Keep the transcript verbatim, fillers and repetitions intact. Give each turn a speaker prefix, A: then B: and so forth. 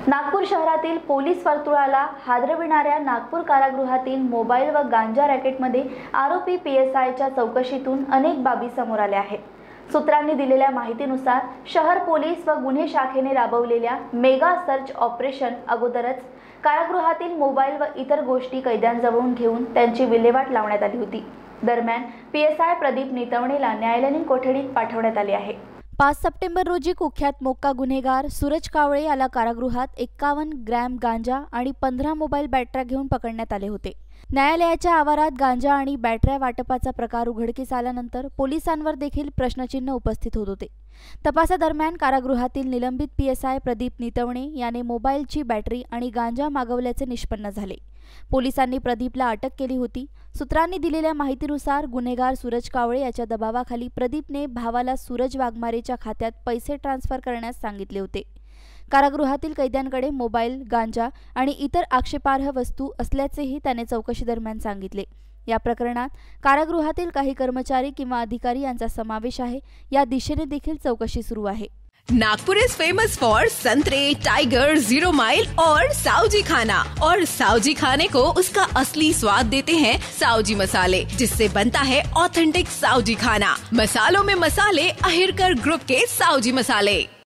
A: नागपूर शहरातील पोलीस वर्तुळाला हादरविणाऱ्या नागपूर कारागृहातील मोबाईल व गांजा रॅकेटमध्ये आरोपी पी एस आयच्या चौकशीतून अनेक बाबी समोर आल्या आहेत। सूत्रांनी दिलेल्या माहितीनुसार शहर पोलीस व गुन्हे शाखेने राबवलेल्या मेगा सर्च ऑपरेशन अगोदरच कारागृहातील मोबाईल व इतर गोष्टी कैद्यांजवळून घेऊन त्यांची विल्हेवाट लावण्यात आली होती। दरम्यान पी एस आय प्रदीप नितवणेला न्यायालयीन कोठडीत पाठवण्यात आले आहे। पाच सप्टेंबर रोजी कुख्यात मोक्का गुन्हेगार सूरज कावळे याला कारागृहात एक्कावन्न ग्रॅम गांजा आणि पंधरा मोबाईल बॅटऱ्या घेऊन पकडण्यात आले होते। न्यायालयाच्या आवारात गांजा आणि बॅटऱ्या वाटपाचा प्रकार उघडकीस आल्यानंतर पोलिसांवर देखील प्रश्नचिन्ह उपस्थित होत होते। तपासादरम्यान कारागृहातील निलंबित P S I Pradeep Nitwane याने मोबाईलची बॅटरी आणि गांजा मागवल्याचे निष्पन्न झाले। पोलिसांनी प्रदीपला अटक केली होती। सूत्रांनी दिलेल्या माहितीनुसार गुन्हेगार सूरज कावळे याच्या दबावाखाली प्रदीपने भावाला सूरज वाघमारेच्या खात्यात पैसे ट्रान्सफर करण्यास सांगितले होते। कारागृहातील कैद्यांकडे मोबाईल, गांजा आणि इतर आक्षेपार्ह वस्तू असल्याचेही त्याने चौकशी दरम्यान सांगितले। या प्रकरणात कारागृहातील काही कर्मचारी किंवा अधिकारी यांचा समावेश आहे, या दिशेने देखील चौकशी सुरू आहे।
B: नागपुर इज फेमस फॉर संतरे, टाइगर, जीरो माइल और साउजी खाना। और साउजी खाने को उसका असली स्वाद देते हैं साउजी मसाले, जिससे बनता है ऑथेंटिक साउजी खाना। मसालों में मसाले अहिरकर ग्रुप के साउजी मसाले।